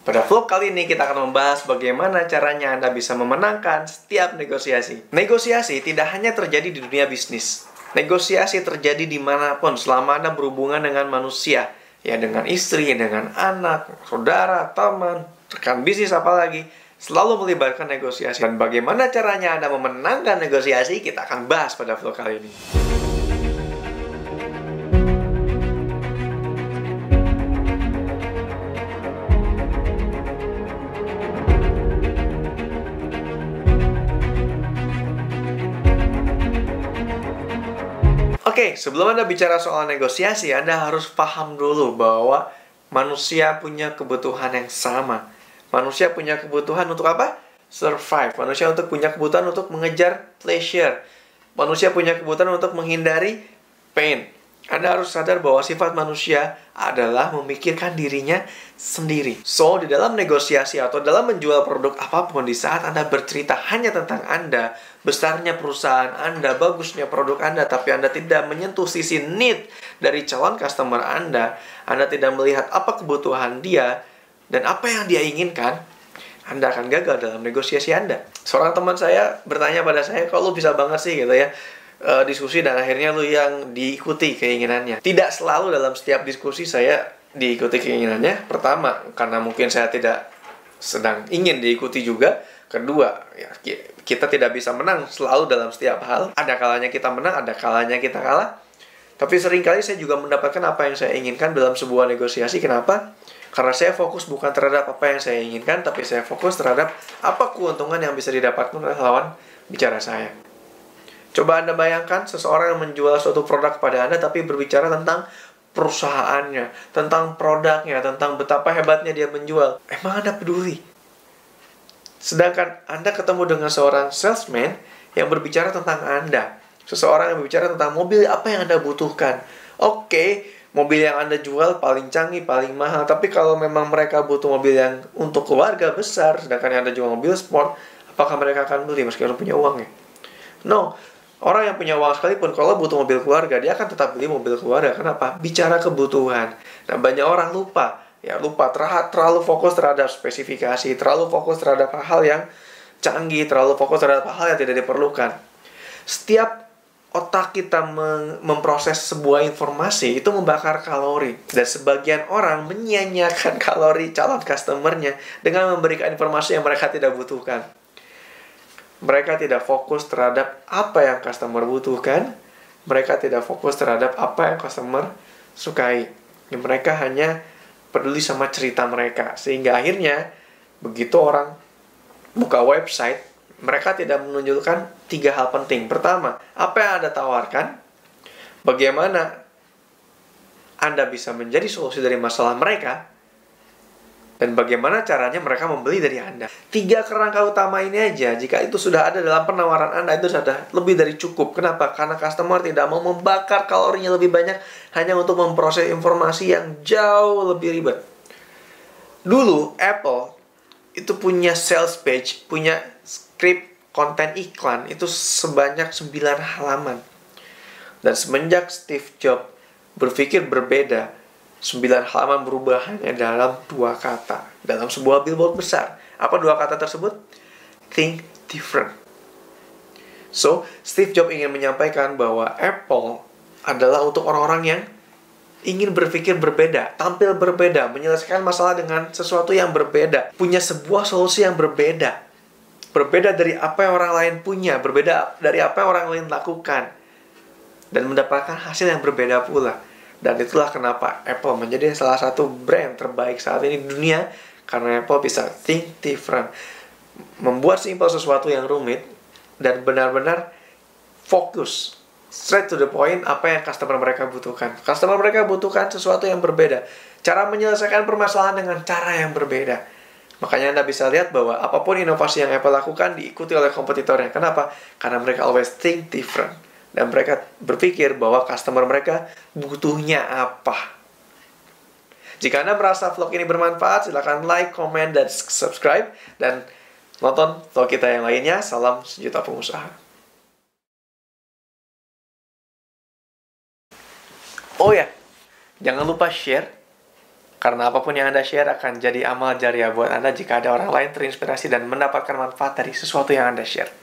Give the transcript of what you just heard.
Pada vlog kali ini kita akan membahas bagaimana caranya Anda bisa memenangkan setiap negosiasi. Negosiasi tidak hanya terjadi di dunia bisnis. Negosiasi terjadi dimanapun selama Anda berhubungan dengan manusia. Ya, dengan istri, dengan anak, saudara, teman, rekan bisnis apalagi. Selalu melibatkan negosiasi. Dan bagaimana caranya Anda memenangkan negosiasi, kita akan bahas pada vlog kali ini. Oke, sebelum Anda bicara soal negosiasi, Anda harus paham dulu bahwa manusia punya kebutuhan yang sama. Manusia punya kebutuhan untuk apa? Survive. Manusia punya kebutuhan untuk mengejar pleasure. Manusia punya kebutuhan untuk menghindari pain. Anda harus sadar bahwa sifat manusia adalah memikirkan dirinya sendiri. So, di dalam negosiasi atau dalam menjual produk apapun, di saat Anda bercerita hanya tentang Anda, besarnya perusahaan Anda, bagusnya produk Anda, tapi Anda tidak menyentuh sisi need dari calon customer Anda tidak melihat apa kebutuhan dia dan apa yang dia inginkan, Anda akan gagal dalam negosiasi Anda. Seorang teman saya bertanya pada saya, "Kok lu bisa banget sih gitu ya diskusi dan akhirnya lu yang diikuti keinginannya?" Tidak selalu dalam setiap diskusi saya diikuti keinginannya. Pertama, karena mungkin saya tidak sedang ingin diikuti juga. Kedua, ya, kita tidak bisa menang selalu dalam setiap hal. Ada kalanya kita menang, ada kalanya kita kalah. Tapi seringkali saya juga mendapatkan apa yang saya inginkan dalam sebuah negosiasi. Kenapa? Karena saya fokus bukan terhadap apa yang saya inginkan, tapi saya fokus terhadap apa keuntungan yang bisa didapatkan oleh lawan bicara saya. Coba Anda bayangkan seseorang yang menjual suatu produk pada Anda tapi berbicara tentang perusahaannya, tentang produknya, tentang betapa hebatnya dia menjual. Emang Anda peduli? Sedangkan Anda ketemu dengan seorang salesman yang berbicara tentang Anda. Seseorang yang berbicara tentang mobil apa yang Anda butuhkan. Oke, mobil yang Anda jual paling canggih, paling mahal. Tapi kalau memang mereka butuh mobil yang untuk keluarga besar, sedangkan yang Anda jual mobil sport, apakah mereka akan beli meskipun punya uangnya? No. Orang yang punya uang sekalipun, kalau butuh mobil keluarga, dia akan tetap beli mobil keluarga. Kenapa? Bicara kebutuhan. Nah, banyak orang lupa. Terlalu fokus terhadap spesifikasi, terlalu fokus terhadap hal yang canggih, terlalu fokus terhadap hal yang tidak diperlukan. Setiap otak kita memproses sebuah informasi, itu membakar kalori. Dan sebagian orang menyia-nyiakan kalori calon customer-nya dengan memberikan informasi yang mereka tidak butuhkan. Mereka tidak fokus terhadap apa yang customer butuhkan. Mereka tidak fokus terhadap apa yang customer sukai. Mereka hanya peduli sama cerita mereka. Sehingga akhirnya, begitu orang buka website, mereka tidak menunjukkan 3 hal penting. Pertama, apa yang Anda tawarkan? Bagaimana Anda bisa menjadi solusi dari masalah mereka? Dan bagaimana caranya mereka membeli dari Anda. 3 kerangka utama ini aja, jika itu sudah ada dalam penawaran Anda, itu sudah lebih dari cukup. Kenapa? Karena customer tidak mau membakar kalorinya lebih banyak hanya untuk memproses informasi yang jauh lebih ribet. Dulu, Apple itu punya sales page, punya script konten iklan, itu sebanyak 9 halaman. Dan semenjak Steve Jobs berpikir berbeda, 9 halaman berubah hanya dalam 2 kata. Dalam sebuah billboard besar. Apa 2 kata tersebut? Think different. So, Steve Jobs ingin menyampaikan bahwa Apple adalah untuk orang-orang yang ingin berpikir berbeda, tampil berbeda, menyelesaikan masalah dengan sesuatu yang berbeda, punya sebuah solusi yang berbeda. Berbeda dari apa yang orang lain punya, berbeda dari apa yang orang lain lakukan. Dan mendapatkan hasil yang berbeda pula. Dan itulah kenapa Apple menjadi salah satu brand terbaik saat ini di dunia. Karena Apple bisa think different. Membuat simpel sesuatu yang rumit. Dan benar-benar fokus. Straight to the point apa yang customer mereka butuhkan. Customer mereka butuhkan sesuatu yang berbeda. Cara menyelesaikan permasalahan dengan cara yang berbeda. Makanya Anda bisa lihat bahwa apapun inovasi yang Apple lakukan diikuti oleh kompetitornya. Kenapa? Karena mereka always think different. Dan mereka berpikir bahwa customer mereka butuhnya apa. Jika Anda merasa vlog ini bermanfaat, silakan like, comment, dan subscribe. Dan nonton vlog kita yang lainnya. Salam sejuta pengusaha. Oh ya, jangan lupa share Karena apapun yang Anda share akan jadi amal jariah buat Anda jika ada orang lain terinspirasi dan mendapatkan manfaat dari sesuatu yang Anda share.